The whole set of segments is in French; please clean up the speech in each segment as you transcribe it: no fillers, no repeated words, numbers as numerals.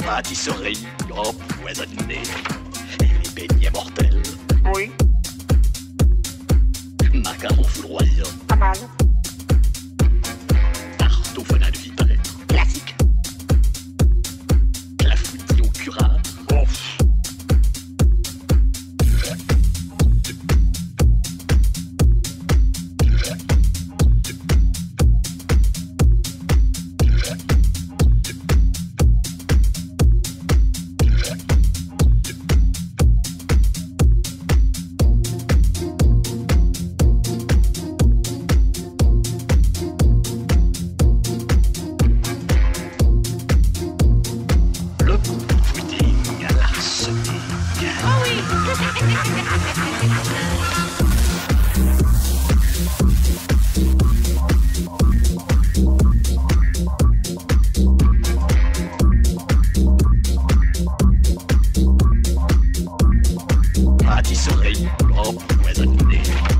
Pâtisserie empoisonnée. Les beignets mortels. Oui. Macarons foudroyants. Pas mal. Tarte au venin de vipère. Classique. Clafoutis au curare. Ouf. Pâtisserie empoisonnée.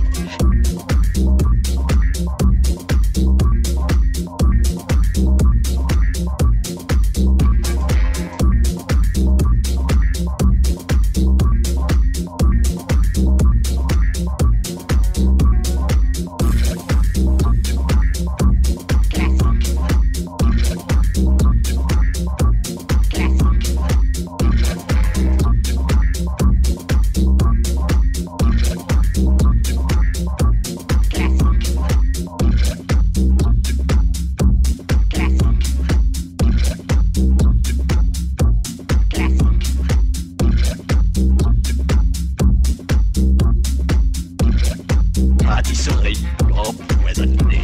Pâtisserie empoisonnée.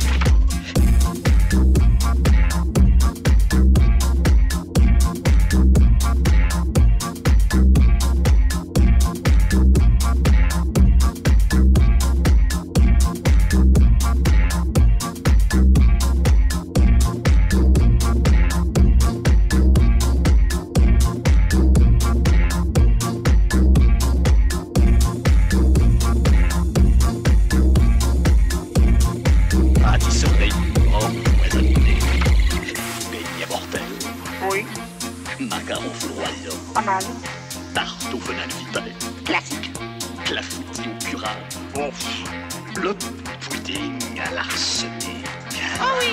Pâtisserie empoisonnée. Beignets mortels. Oui. Macarons foudroyants. Pas mal. Tarte au venin de vipère. Classique. Clafoutis au curare. Ouf. Le pudding à l'arsenic. Oh oui.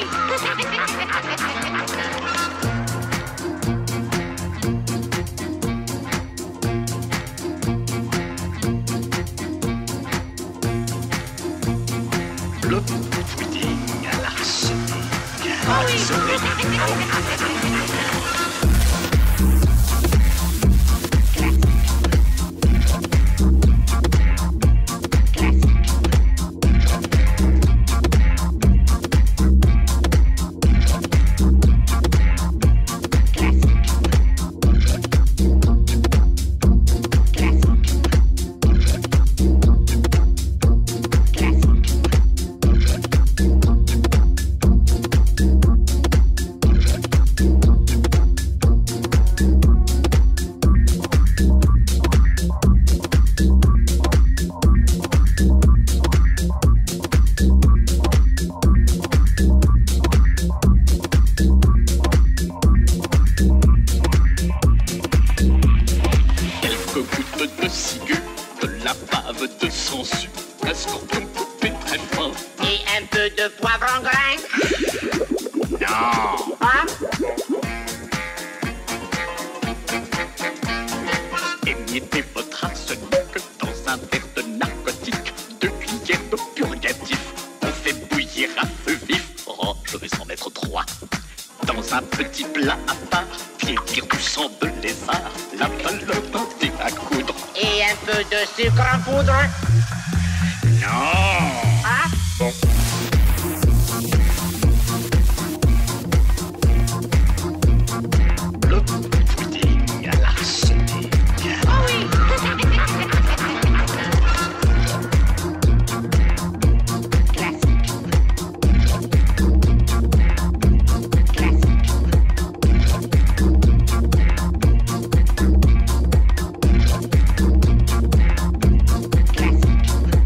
Le pudding à l'arsenic. Pâtisserie empoisonnée. Quelques gouttes de ciguë, de la bave de sangsue, un scorpion coupé très fin. Et un peu de poivre en grain. Non. Hein? Émiettez votre arsenic dans un verre de narcotique, 2 cuillères de purgatif. On fait bouillir à feu vif. Oh, je vais en mettre 3. Dans un petit plat à part, piétir du sang de lézard, la valeur d'un thé à coudre. Et un peu de sucre en poudre. Non. Hein? Le pudding à l'arsenic. Oh oui. Classique. Classique.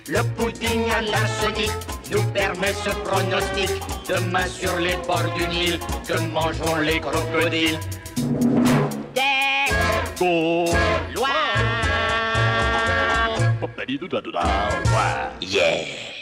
Le pudding à l'arsenic nous permet ce pronostic. Demain sur les bords du Nil, que mangeront les crocodiles? Des Go. lois. Popali douda douda. Ouais. Yeah.